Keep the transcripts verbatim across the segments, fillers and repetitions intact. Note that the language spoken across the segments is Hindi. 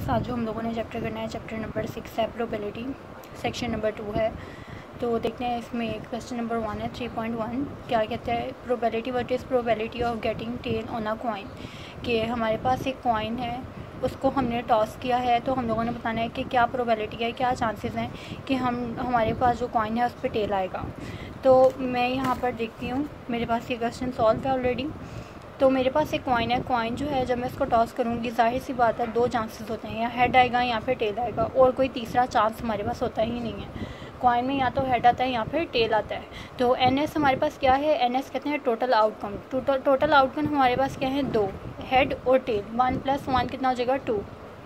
स्टूडेंट्स, आज जो हम लोगों ने चैप्टर करना है चैप्टर नंबर सिक्स है प्रोबेबिलिटी, सेक्शन नंबर टू है। तो देखते हैं इसमें क्वेश्चन नंबर वन है थ्री पॉइंट वन। क्या कहता है? Probability, what is probability of getting ten on a coin. कि हमारे पास एक कॉइन है, उसको हमने टॉस किया है, तो हम लोगों ने बताना है कि क्या प्रोबेबिलिटी है, क्या चांसेस हैं कि हम हमारे पास जो कॉइन है उस पर टेल आएगा। तो मैं यहाँ पर देखती हूँ, मेरे पास ये क्वेश्चन सॉल्व है ऑलरेडी। तो मेरे पास एक कॉइन है, कॉइन जो है जब मैं इसको टॉस करूँगी, जाहिर सी बात है दो चांसेस होते हैं, या हेड आएगा या फिर टेल आएगा, और कोई तीसरा चांस हमारे पास होता ही नहीं है। कॉइन में या तो हेड आता है या फिर टेल आता है। तो एन एस हमारे पास क्या है? एन एस कहते हैं total outcome. Total total outcome हमारे पास क्या है? दो, हेड और टेल। वन प्लस वन कितना हो जाएगा? टू।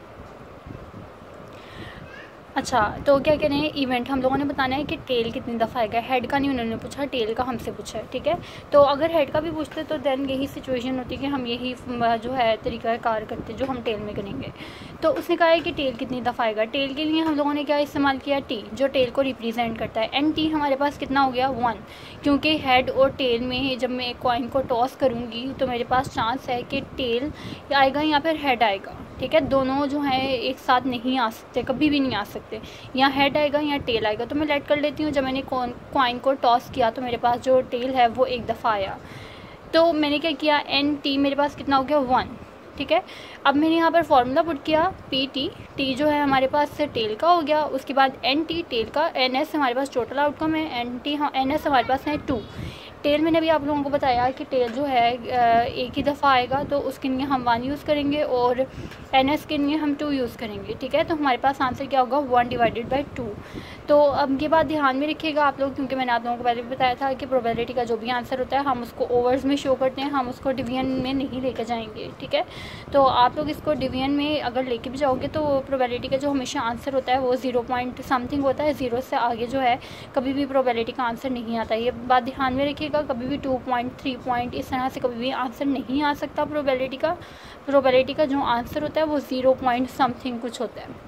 अच्छा, तो क्या कह रहे हैं? इवेंट हम लोगों ने बताना है कि टेल कितनी दफ़ा आएगा। हेड का नहीं उन्होंने पूछा, टेल का हमसे पूछा है, ठीक है। तो अगर हेड का भी पूछते तो देन यही सिचुएशन होती कि हम यही जो है तरीका कार करते जो हम टेल में करेंगे। तो उसने कहा है कि टेल कितनी दफ़ा आएगा। टेल के लिए हम लोगों ने क्या इस्तेमाल किया? टी, जो टेल को रिप्रेजेंट करता है। एन टी हमारे पास कितना हो गया? वन, क्योंकि हेड और टेल में जब मैं कॉइन को टॉस करूँगी तो मेरे पास चांस है कि टेल आएगा या फिर हेड आएगा, ठीक है। दोनों जो है एक साथ नहीं आ सकते, कभी भी नहीं आ सकते, या हेड आएगा या टेल आएगा। तो मैं लेट कर लेती हूँ, जब मैंने कॉइन को टॉस किया तो मेरे पास जो टेल है वो एक दफ़ा आया। तो मैंने क्या किया? एन टी मेरे पास कितना हो गया? वन, ठीक है। अब मैंने यहाँ पर फॉर्मूला पुट किया, पी टी, टी जो है हमारे पास से टेल का हो गया, उसके बाद एन टी टेल का, एन एस हमारे पास टोटल आउटकम है, एन टी एन एस हमारे पास है टू। टेल मैंने भी आप लोगों को बताया कि टेल जो है एक ही दफ़ा आएगा, तो उसके लिए हम वन यूज़ करेंगे और एन एस के लिए हम टू यूज़ करेंगे, ठीक है। तो हमारे पास आंसर क्या होगा? One divided by two. तो अब ये बात ध्यान में रखिएगा आप लोग, क्योंकि मैंने आप लोगों को पहले भी बताया था कि प्रोबेबिलिटी का जो भी आंसर होता है हम उसको ओवर्स में शो करते हैं, हम उसको डिवीजन में नहीं लेकर जाएंगे, ठीक है। तो आप लोग इसको डिवीजन में अगर लेके भी जाओगे तो प्रोबेबिलिटी का जो हमेशा आंसर होता है वो ज़ीरो पॉइंट समथिंग होता है, ज़ीरो से आगे जो है कभी भी प्रोबेबिलिटी का आंसर नहीं आता। ये बात ध्यान में रखिएगा, कभी भी टू पॉइंट थ्री पॉइंट इस तरह से कभी भी आंसर नहीं आ सकता प्रोबेबिलिटी का। प्रोबेबिलिटी का जो आंसर होता है वो ज़ीरो पॉइंट समथिंग कुछ होता है।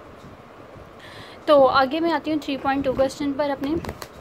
तो आगे मैं आती हूँ थ्री पॉइंट टू क्वेश्चन पर अपने।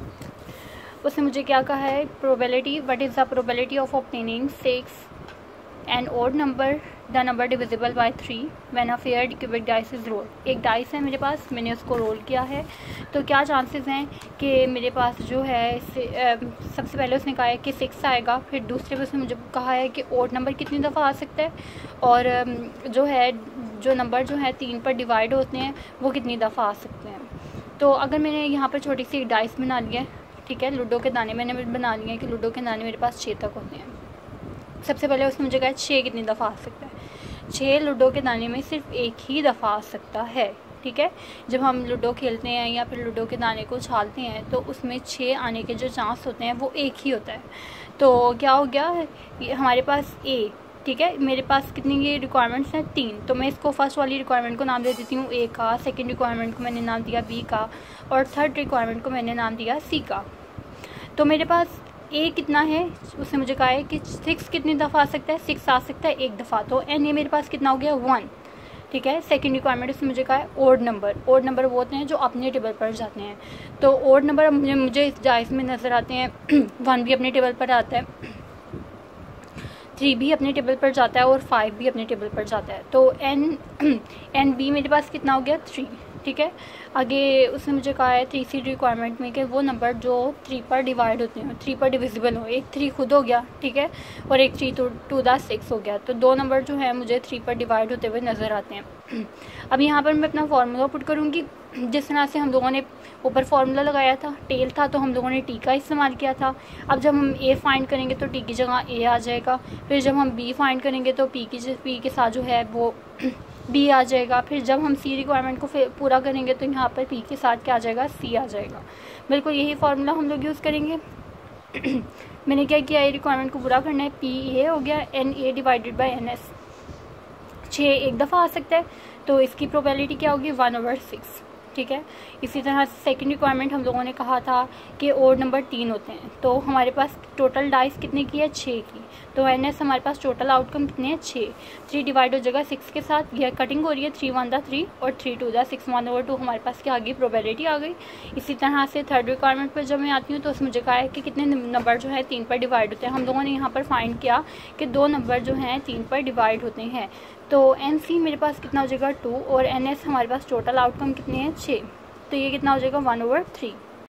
उसने मुझे क्या कहा है? Probability, what is the probability of obtaining six an odd number, the number divisible by three when a fair cubic dice is roll. एक डाइस है मेरे पास, मैंने उसको रोल किया है, तो क्या चांसेस हैं कि मेरे पास जो है से, आ, सबसे पहले उसने कहा है कि सिक्स आएगा, फिर दूसरे पे उसने मुझे कहा है कि ओड नंबर कितनी दफ़ा आ सकता है, और जो है जो नंबर जो है तीन पर डिवाइड होते हैं वो कितनी दफ़ा आ सकते हैं। तो अगर मैंने यहाँ पर छोटी सी एक डाइस बना लिया है, ठीक है, लूडो के दाने मैंने बना लिए हैं कि लूडो के दाने मेरे पास छः तक होते हैं। सबसे पहले उसने मुझे कहा छः कितनी दफ़ा आ सकता है। छः लूडो के दाने में सिर्फ एक ही दफ़ा आ सकता है, ठीक है। जब हम लूडो खेलते हैं या फिर लूडो के दाने को उछालते हैं तो उसमें छः आने के जो चांस होते हैं वो एक ही होता है। तो क्या हो गया? ये हमारे पास ए, ठीक है, मेरे पास कितनी ये रिक्वायरमेंट्स हैं? तीन। तो मैं इसको फर्स्ट वाली रिक्वायरमेंट को नाम दे देती हूँ ए का, सेकेंड रिक्वायरमेंट को मैंने नाम दिया बी का, और थर्ड रिक्वायरमेंट को मैंने नाम दिया सी का। तो मेरे पास ए कितना है? उसने मुझे कहा है कि सिक्स कितनी दफ़ा आ सकता है? सिक्स आ सकता है एक दफ़ा। तो एन ए मेरे पास कितना हो गया? वन, ठीक है। सेकंड रिक्वायरमेंट उसने मुझे कहा है ओड नंबर। ओड नंबर वो होते हैं जो अपने टेबल पर जाते हैं। तो ओड नंबर मुझे मुझे इस डाइस में नज़र आते हैं, वन भी अपने टेबल पर आता है, थ्री भी अपने टेबल पर जाता है, और फाइव भी अपने टेबल पर जाता है। तो एन एन बी मेरे पास कितना हो गया? थ्री, ठीक है। आगे उसने मुझे कहा है थ्री सी रिक्वायरमेंट में कि वो नंबर जो थ्री पर डिवाइड होते हैं, थ्री पर डिविजिबल हो। एक थ्री खुद हो गया, ठीक है, और एक three two to the six हो गया। तो दो नंबर जो है मुझे थ्री पर डिवाइड होते हुए नज़र आते हैं। अब यहाँ पर मैं अपना फार्मूला पुट करूँगी, जिस तरह से हम लोगों ने ऊपर फार्मूला लगाया था, टेल था तो हम लोगों ने टी का इस्तेमाल किया था। अब जब हम ए फाइंड करेंगे तो टी की जगह ए आ जाएगा, फिर जब हम बी फाइंड करेंगे तो पी की पी के साथ जो है वो बी आ जाएगा, फिर जब हम सी रिक्वायरमेंट को पूरा करेंगे तो यहाँ पर पी के साथ क्या आ जाएगा? सी आ जाएगा। बिल्कुल यही फार्मूला हम लोग यूज़ करेंगे। मैंने क्या किया? ए रिक्वायरमेंट को पूरा करना है, पी ए हो गया, N A divided by N S. छः एक दफ़ा आ सकता है, तो इसकी प्रोबेबिलिटी क्या होगी? वन ओवर सिक्स, ठीक है। इसी तरह सेकंड रिक्वायरमेंट हम लोगों ने कहा था कि ओड नंबर तीन होते हैं, तो हमारे पास टोटल डाइस कितने की है? छः की। तो एन एस हमारे पास टोटल आउटकम कितने हैं? छः। थ्री डिवाइड हो जाएगा सिक्स के साथ, यह कटिंग हो रही है, थ्री वन द थ्री और three two the six, one over two हमारे पास क्या आ गई? प्रोबेबिलिटी आ गई। इसी तरह से थर्ड रिक्वायरमेंट पर जब मैं आती हूँ तो उसमें मुझे कहा है कि कितने नंबर जो है तीन पर डिवाइड होते हैं। हम लोगों ने यहाँ पर फाइंड किया कि दो नंबर जो हैं तीन पर डिवाइड होते हैं। तो एन सी मेरे पास कितना हो जाएगा टू, और एन एस हमारे पास टोटल आउटकम कितने हैं छः, तो ये कितना हो जाएगा वन ओवर थ्री।